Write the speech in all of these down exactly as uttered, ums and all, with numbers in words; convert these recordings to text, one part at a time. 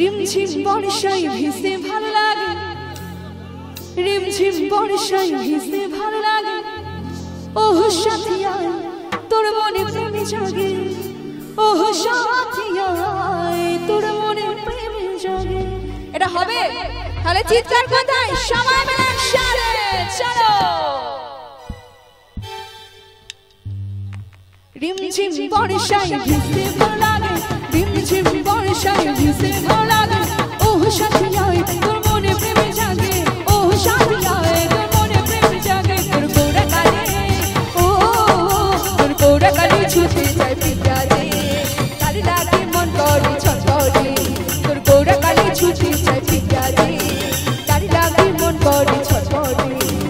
রিমঝিম বর্ষায় ভিজতে ভালো লাগে, রিমঝিম বর্ষায় ভিজতে ভালো লাগে। ওহ সাথিয়া তোর মনে প্রেম জাগে, ওহ সাথিয়া তোর মনে প্রেম জাগে। এটা হবে তাহলে চিৎকার কোথায়? সবাই মিলে একসাথে চলো। রিমঝিম বর্ষায় ভিজতে ভালো লাগে, রিমঝিম বর্ষায় ভিজতে ভালো লাগে। ওহ সাথিয়া তোর মনে প্রেম জাগে, ওহ সাথিয়া তোর মনে প্রেম জাগে। তোর গোরা কালে ও তোর গোরা কালে ছুটে যায় পিতা রে, কাল লাগে মন করে ছটফটে। তোর গোরা কালে ছুটে যায় পিতা রে, কাল লাগে মন করে ছটফটে।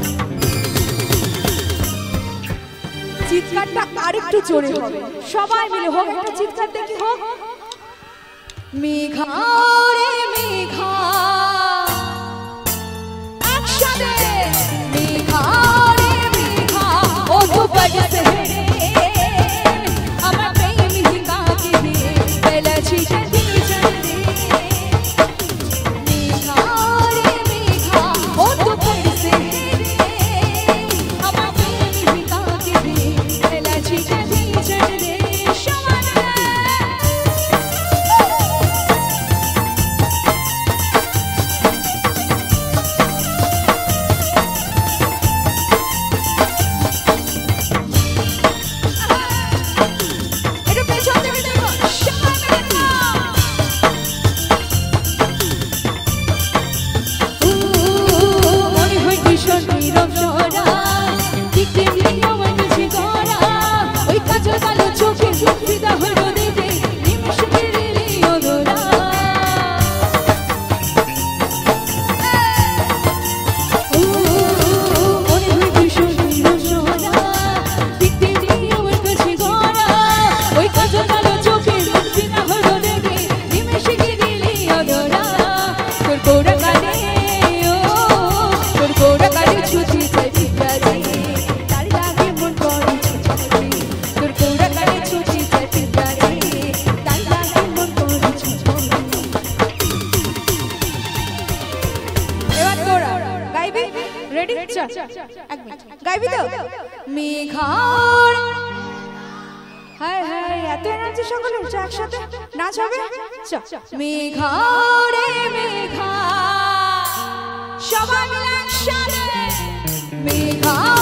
চিৎকারটা আরেকটু জোরে হবে, সবাই মিলে হোক একটা চিৎকার দেখি হোক। মেঘা রে মেঘা একসাথে, মেঘা রে মেঘা ও তো বজতে রে আমার প্রেম হিকা কে বেলা ছিটে দিছে রে। মেঘা রে মেঘা ও তো বজতে রে আমার প্রেম হিকা কে বেলা ছিটে দিছে রে। গাইবি তো? মেঘার হায় হায় এত এনার্জি সকলে একসাথে নাচ হবে। মেঘা রে মেঘা সবাই মিলে একসাথে, মেঘা